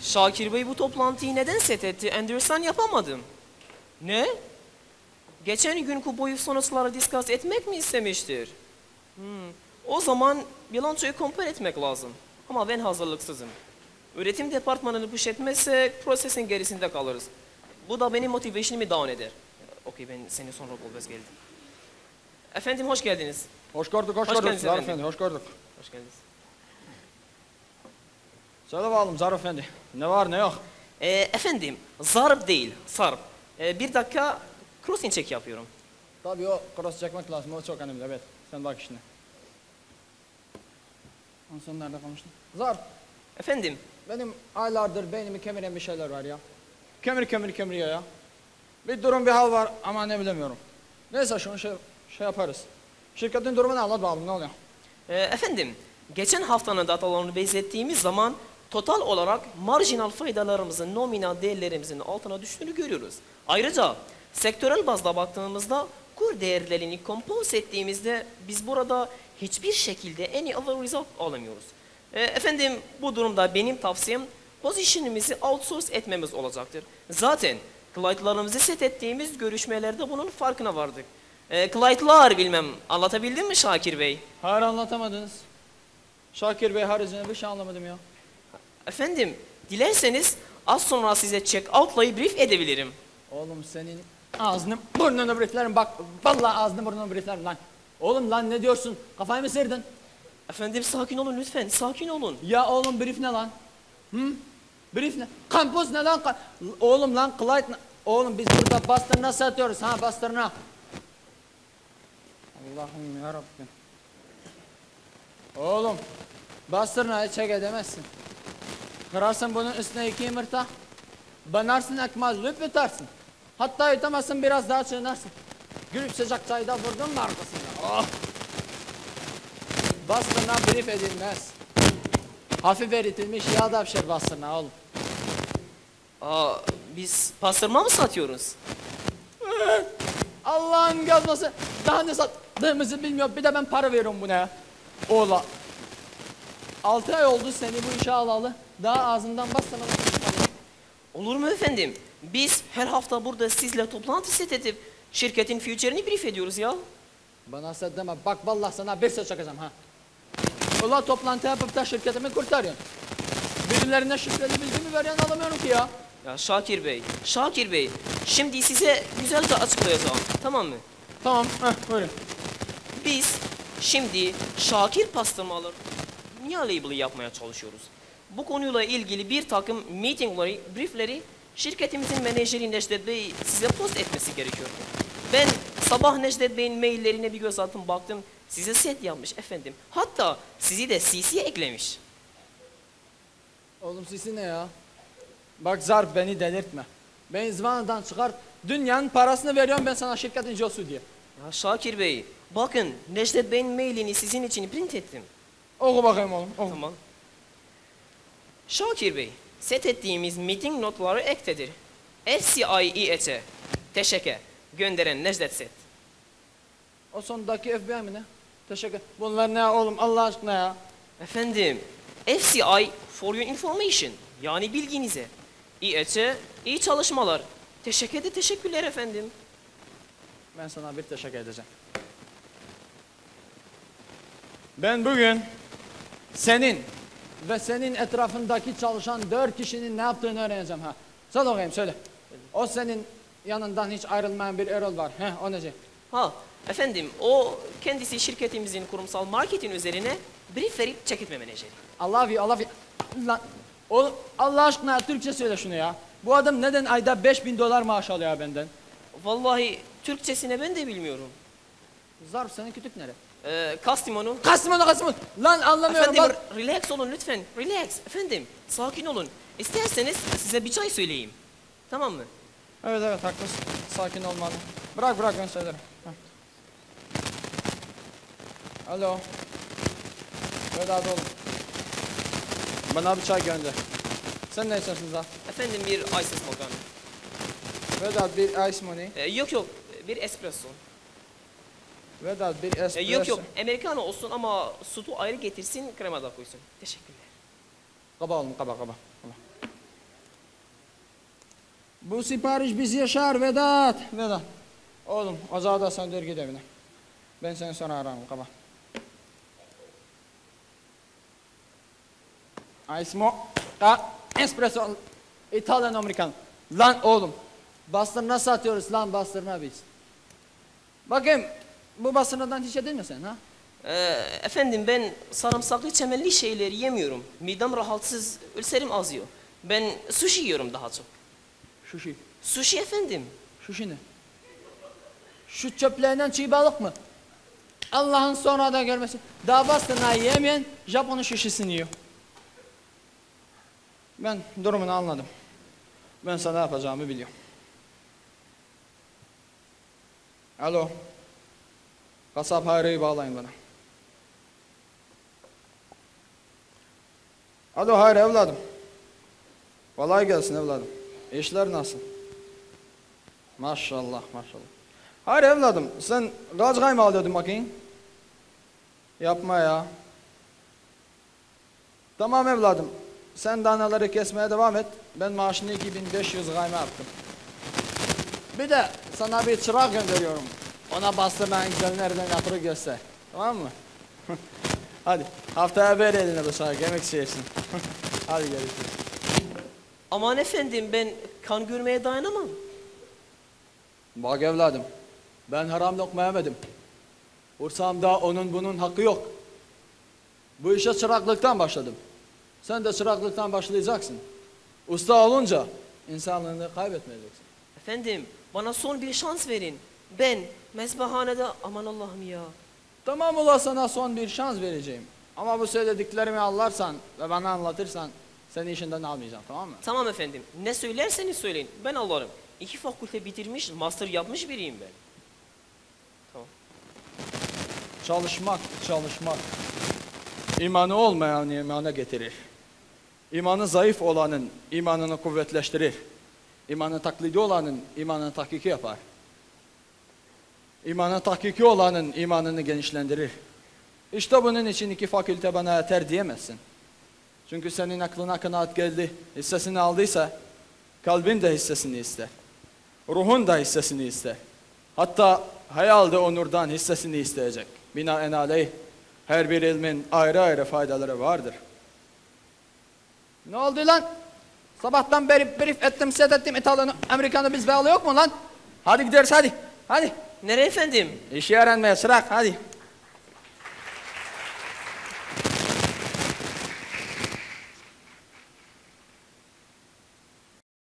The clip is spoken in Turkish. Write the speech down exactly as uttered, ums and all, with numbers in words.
Şakir Bey bu toplantıyı neden set etti? Enderson yapamadım. Ne? Geçen gün kuboyu sonuçları discuss etmek mi istemiştir? Hmm. O zaman bilançoyu compare etmek lazım. Ama ben hazırlıksızım. Üretim departmanını push etmezsek prosesin gerisinde kalırız. Bu da benim motivation'imi down eder. Okey, ben seni sonra bulacağız geldim. Efendim hoş geldiniz. Hoş gördük, hoş, hoş gördük Zarif Efendi, hoş gördük. Hoş geldiniz. Söyle bakalım Zarif Efendi, ne var ne yok? Ee, efendim, zarp değil, sarp. Ee, bir dakika crossing check yapıyorum. Tabii o cross çekmek lazım, o çok önemli, evet. Sen bak işine. Son nerede kalmıştın? Zarp. Efendim? Benim aylardır beynimi kemiren bir şeyler var ya. Kemir kemir kemiriyor ya. Bir durum bir hal var ama ne bilemiyorum. Neyse şunu şey, şey yaparız. Şirketin durumunu anlat bakalım, ne oluyor? Ee, efendim, geçen haftanın datalarını benzettiğimiz zaman total olarak marjinal faydalarımızın nominal değerlerimizin altına düştüğünü görüyoruz. Ayrıca sektörel bazda baktığımızda kur değerlerini compose ettiğimizde biz burada hiçbir şekilde any other result alamıyoruz. E, efendim bu durumda benim tavsiyem pozisyonimizi outsource etmemiz olacaktır. Zaten client'larımızı set ettiğimiz görüşmelerde bunun farkına vardık. E, client'lar bilmem anlatabildim mi Şakir Bey? Hayır anlatamadınız. Şakir Bey haricinde bir şey anlamadım ya. Efendim dilerseniz az sonra size check out'layı brief edebilirim. Oğlum senin ağzını burnunu brieflerim bak. Vallahi ağzını burnunu brieflerim lan. Oğlum lan ne diyorsun? Kafayı mı sırdın? Efendim sakin olun lütfen, sakin olun. Ya oğlum brief ne lan? Hı? Brief ne? Kampus ne lan? Oğlum lan Clyde ne? Oğlum biz burada bastırına satıyoruz ha bastırına. Allah'ım yarabbim. Oğlum bastırınayı çek edemezsin. Kırarsın bunun üstüne iki yumurta. Banarsın ekmaz lüp yutarsın. Hatta yutamazsın biraz daha çiğnersin. Gülüp sıcak çayda vurdun mu arkasında? Oh! Bastırına brief edilmez. Hafif eritilmiş yağ da pişir bastırına oğlum. Aa, biz pastırma mı satıyoruz? Allah'ın gazması. Daha ne sattığımızı bilmiyorum. Bir de ben para veriyorum buna. Oğla. Altı ay oldu seni bu işe alalı. Daha ağzından bastırma. Olur mu efendim? Biz her hafta burada sizle toplantı set edip şirketin future'ini brief ediyoruz ya. Bana sen deme. Bak vallahi sana bir ses çakacağım ha. Ola toplantı yapıp da şirketimi kurtarıyorsun. Birilerine şifreli bilgimi veriyorsun alamıyorum ki ya. Ya Şakir Bey, Şakir Bey, şimdi size güzelce açıklayacağım, tamam mı? Tamam, heh, buyurun. Biz şimdi Şakir pastırmaları dünya label'ı yapmaya çalışıyoruz. Bu konuyla ilgili bir takım meetingleri, briefleri şirketimizin menajeri Necdet Bey size post etmesi gerekiyor. Ben sabah Necdet Bey'in maillerine bir göz attım, baktım size set yapmış efendim. Hatta sizi de C C'ye eklemiş. Oğlum sisi ne ya? Bak Zarp beni delirtme. Beni zıvanadan çıkar, dünyanın parasını veriyorum ben sana şirketin cosu diye. Ya Şakir Bey, bakın Necdet Bey'in mailini sizin için print ettim. Oku bakayım oğlum, oku. Tamam. Şakir Bey, set ettiğimiz meeting notları ektedir. F C I E H teşekkür gönderen Necdet Set. O sondaki F B I mi ne? Teşekkür. Bunlar ne oğlum Allah aşkına ya? Efendim, F C I for your information, yani bilginize. E H iyi çalışmalar. Teşekkür de teşekkürler efendim. Ben sana bir teşekkür edeceğim. Ben bugün senin ve senin etrafındaki çalışan dört kişinin ne yaptığını öğreneceğim ha. Söyle bakayım söyle. O senin yanından hiç ayrılmayan bir Erol var. Heh, o nece? Ha, efendim o kendisi şirketimizin kurumsal marketing üzerine brief verip çekitme menajeri. Allah you, Allah you. Lan, oğlum Allah aşkına Türkçe söyle şunu ya. Bu adam neden ayda beş bin dolar maaş alıyor benden? Vallahi Türkçesine ben de bilmiyorum. Zarf senin kütük nere? Ee, Kastimonu. Kastimonu Kastimonu. Lan anlamıyorum. Efendim bak. relax olun lütfen. Relax. Efendim sakin olun. İsterseniz size bir çay söyleyeyim. Tamam mı? Evet evet haklısın. Sakin olmalı. Bırak bırak ben söylerim. Heh. Alo. Vedat oğlum. Bana bir çay gönder. Sen ne içersin Zarf? Efendim bir ice smoke. Vedat bir ice money. Ee, yok yok bir espresso. Vedat bir espresso. Ee, yok yok americano olsun ama sütü ayrı getirsin, krema da koysun. Teşekkürler. Kaba oğlum kaba kaba. kaba. Bu sipariş bizi yaşar Vedat. Vedat. Oğlum ocağı da söndür git evine. Ben seni sonra ararım kaba. Aismo. Ha, espresso. İtalyan Amerikan. Lan oğlum. Bastırma satıyoruz lan bastırma biz. Bakayım bu bastırmadan hiç yedin mi sen ha? Ee, efendim ben sarımsaklı çemenli şeyleri yemiyorum. Midem rahatsız, ülserim azıyor. Ben sushi yiyorum daha çok. Sushi. Sushi efendim. Sushi ne? Şu çöplerinden çiğ balık mı? Allah'ın sonra da görmesin. Daha bastırmayı yemeyen Japon'un sushisini yiyor. Ben durumunu anladım. Ben sana yapacağımı biliyorum. Alo. Kasap Hayri'yi bağlayın bana. Alo Hayri evladım. Kolay gelsin evladım. İşler nasıl? Maşallah maşallah. Hayri evladım sen kaç kayma alıyordun bakayım? Yapma ya. Tamam evladım. Sen danaları kesmeye devam et. Ben maaşını iki bin beş yüz kayma yaptım. Bir de sana bir çırak gönderiyorum. Ona bastırmanın güzel nereden yapılır göster. Tamam mı? Hadi haftaya ver eline bıçağı yemek şeysin. Hadi görüşürüz. Aman efendim ben kan görmeye dayanamam. Bak evladım ben haram lokma yemedim. Bursa'mda onun bunun hakkı yok. Bu işe çıraklıktan başladım. Sen de çıraklıktan başlayacaksın. Usta olunca insanlığını kaybetmeyeceksin. Efendim bana son bir şans verin. Ben mezbahanede aman Allah'ım ya. Tamam ula sana son bir şans vereceğim. Ama bu söylediklerimi anlarsan ve bana anlatırsan seni işinden almayacağım tamam mı? Tamam efendim. Ne söylerseniz söyleyin. Ben alırım. İki fakülte bitirmiş, master yapmış biriyim ben. Tamam. Çalışmak, çalışmak. İmanı olmayan imana getirir. İmanı zayıf olanın imanını kuvvetleştirir. İmanı taklidi olanın imanını tahkiki yapar. İmanı tahkiki olanın imanını genişlendirir. İşte bunun için iki fakülte bana yeter diyemezsin. Çünkü senin aklına kanaat geldi, hissesini aldıysa kalbin de hissesini ister. Ruhun da hissesini ister. Hatta hayal de onurdan hissesini isteyecek. Binaenaleyh her bir ilmin ayrı ayrı faydaları vardır. Ne oldu lan? Sabahtan beri brief ettim, set ettim İtalyanı, Amerikanı biz bağlı yok mu lan? Hadi gideriz hadi. Hadi. Nereye efendim? İşi öğrenmeye çırak hadi.